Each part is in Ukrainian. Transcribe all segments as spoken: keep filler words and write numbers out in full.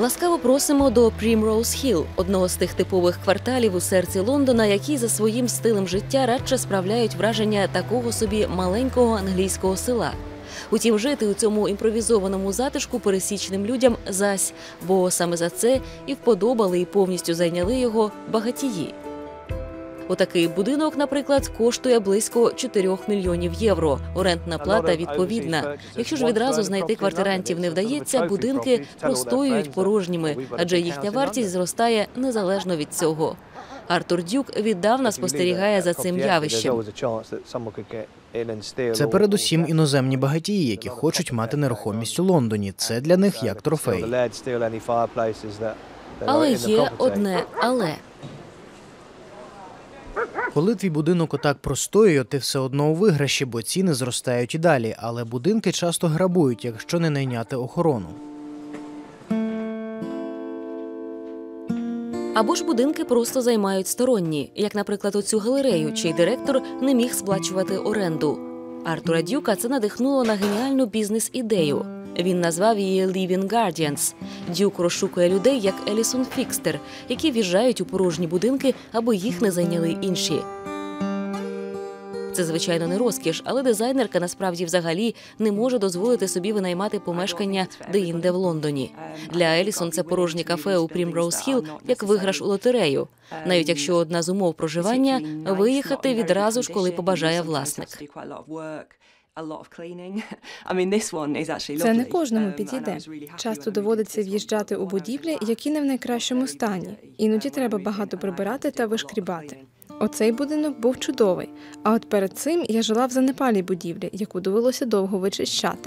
Ласкаво просимо до Primrose Hill, одного з тих типових кварталів у серці Лондона, які за своїм стилем життя радше справляють враження такого собі маленького англійського села. Утім, жити у цьому імпровізованому затишку пересічним людям зась, бо саме за це і вподобали і повністю зайняли його багатії. Отакий будинок, наприклад, коштує близько чотирьох мільйонів євро. Орендна плата відповідна. Якщо ж відразу знайти квартирантів не вдається, будинки простоюють порожніми, адже їхня вартість зростає незалежно від цього. Артур Дюк віддавна спостерігає за цим явищем. Це передусім іноземні багатії, які хочуть мати нерухомість у Лондоні. Це для них як трофей. Але є одне «але». Коли твій будинок отак простоює, ти все одно у виграші, бо ціни зростають і далі. Але будинки часто грабують, якщо не найняти охорону. Або ж будинки просто займають сторонні, як, наприклад, оцю галерею, чий директор не міг сплачувати оренду. Артура Дюка це надихнуло на геніальну бізнес-ідею. Він назвав її «Living Guardians». Дюк розшукує людей, як Елісон Фікстер, які в'їжджають у порожні будинки, аби їх не зайняли інші. Це, звичайно, не розкіш, але дизайнерка насправді взагалі не може дозволити собі винаймати помешкання де-інде в Лондоні. Для Елісон це порожнє кафе у Primrose Hill як виграш у лотерею. Навіть якщо одна з умов проживання – виїхати відразу ж, коли побажає власник. Це не кожному підійде. Часто доводиться в'їжджати у будівлі, які не в найкращому стані. Іноді треба багато прибирати та вишкрібати. Оцей будинок був чудовий, а от перед цим я жила в занепалій будівлі, яку довелося довго вичищати.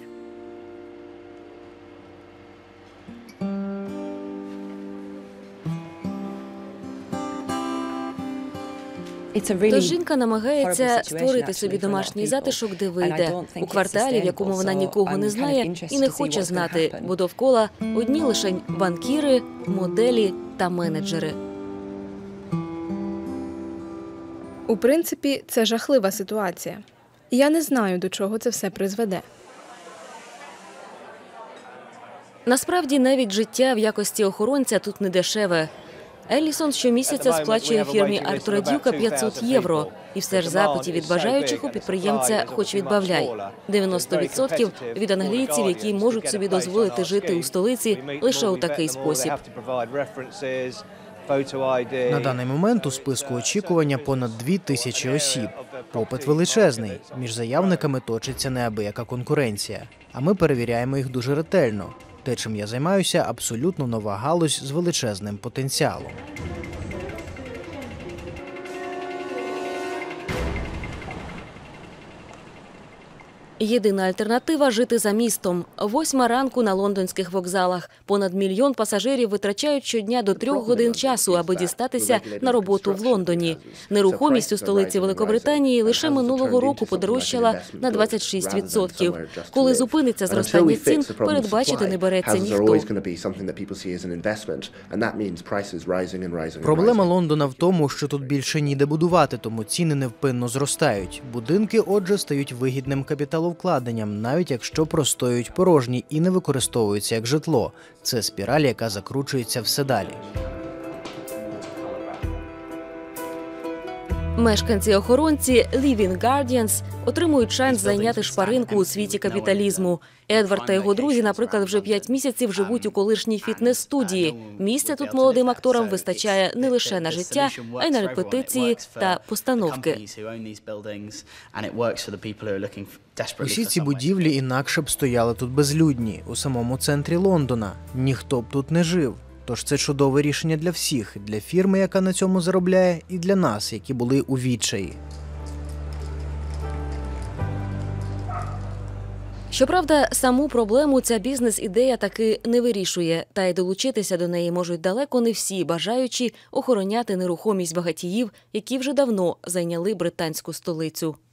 Тож жінка намагається створити собі домашній затишок, де вийде, у кварталі, в якому вона нікого не знає і не хоче знати, бо довкола одні лише банкіри, моделі та менеджери. У принципі, це жахлива ситуація. Я не знаю, до чого це все призведе. Насправді, навіть життя в якості охоронця тут не дешеве. Елісон щомісяця сплачує фірмі Артура Дюка п'ятсот євро. І все ж запитів від бажаючих у підприємця хоч відбавляй. дев'яносто відсотків від англійців, які можуть собі дозволити жити у столиці лише у такий спосіб. На даний момент у списку очікування понад дві тисячі осіб. Попит величезний. Між заявниками точиться неабияка конкуренція. А ми перевіряємо їх дуже ретельно. Те, чим я займаюся, абсолютно нова галузь з величезним потенціалом. Єдина альтернатива – жити за містом. Восьма ранку на лондонських вокзалах. Понад мільйон пасажирів витрачають щодня до трьох годин часу, аби дістатися на роботу в Лондоні. Нерухомість у столиці Великобританії лише минулого року подорожчала на двадцять шість відсотків. Коли зупиниться зростання цін, передбачити не береться ніхто. Проблема Лондона в тому, що тут більше ніде будувати, тому ціни невпинно зростають. Будинки, отже, стають вигідним капіталом вкладенням, навіть якщо простоюють порожні і не використовуються як житло. Це спіраль, яка закручується все далі. Мешканці-охоронці Living Guardians отримують шанс зайняти шпаринку у світі капіталізму. Едвард та його друзі, наприклад, вже п'ять місяців живуть у колишній фітнес-студії. Місця тут молодим акторам вистачає не лише на життя, а й на репетиції та постановки. Усі ці будівлі інакше б стояли тут безлюдні, у самому центрі Лондона. Ніхто б тут не жив. Тож це чудове рішення для всіх, для фірми, яка на цьому заробляє, і для нас, які були у відчаї. Щоправда, саму проблему ця бізнес-ідея таки не вирішує, та й долучитися до неї можуть далеко не всі бажаючі охороняти нерухомість багатіїв, які вже давно зайняли британську столицю.